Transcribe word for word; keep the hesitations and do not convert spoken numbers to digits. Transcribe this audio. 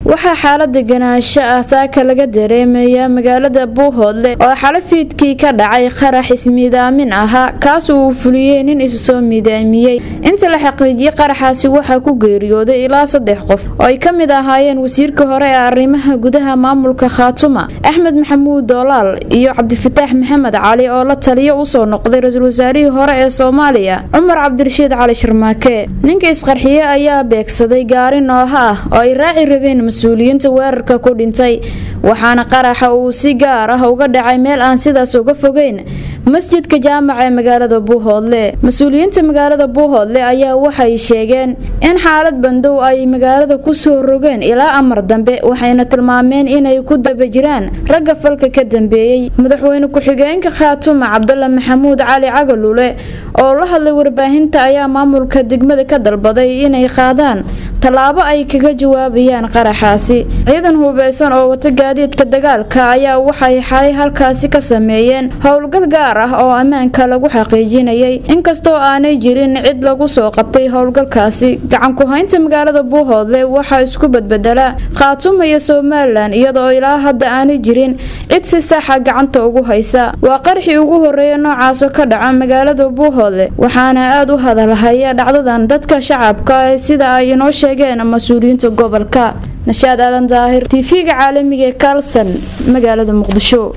waxaa xaalada ganaansho ah saaka laga dareemaya magaalada Buuhoodle oo xalafiidkii ka dhacay qarax ismiidaamin ahaa kaas uu fuliyay nin isu soo miidaamiyay inta la xaqiijiyay qaraxaasi waxaa ku geeriyooday ilaa saddex qof oo ay ka mid ahaayeen wasiirka hore ee arrimaha gudaha maamulka Khaatuma Axmed Maxamuud Doolaal iyo Cabdifataax Maxamed Cali oo la taliyo u soo noqday ra'iisul wasaarihii hore ee Soomaaliya Umar Cabdirashiid Cali Sharmaake ninka isqarxiyay ayaa beegsaday gaari nooha ah oo ay raaci rabeen mas'uuliyiinta weerarka ku dhintay waxaana qaraxa uu si gaar ah uga dhacay meel aan sidaas uga fogeyn masjidka jaamaca ee magaalada Buuhoodle mas'uuliyiinta magaalada Buuhoodle ayaa waxay sheegeen in xaalad bandow ay magaalada ku soo rogeen ilaa amar dambe waxayna tilmaameen inay ku daba jiraan ragga falka ka dambeeyay madaxweyne ku-xigeenka Khaatuma Cabdulla Maxamuud Cali Cagalule oo la hadlay warbaahinta ayaa maamulka degmada ka dalbaday inay qaadaan talaabo ay kaga jawaabayaan qaraxaasi ciidan hubeysan oo wata gaadiidka dagaalka ayaa waxay xalay halkaasi ka sameeyeen howlgal gaar ah oo ammaanka lagu xaqiijinayay inkastoo aanay jirin cid lagu soo qabtay howlgalkaasi gacan ku haynta magaalada Buuhoodle waxa isku badbadala Khaatuma iyo Soomaaliland iyadoo ilaa hadda aanay jirin cid si sax ah gacanta ugu haysa waa qarxii ugu horeeyay noocaas ka dhaca magaalada Buuhoodle waxaana aad u hadalhaya dhacdadan dadka shacabka sida ay inoo sheegeen mas'uuliyiinta gobolka Nashaad Aadan Daahir T V-ga caalamiga ee Kalsan magaalada Muqdisho.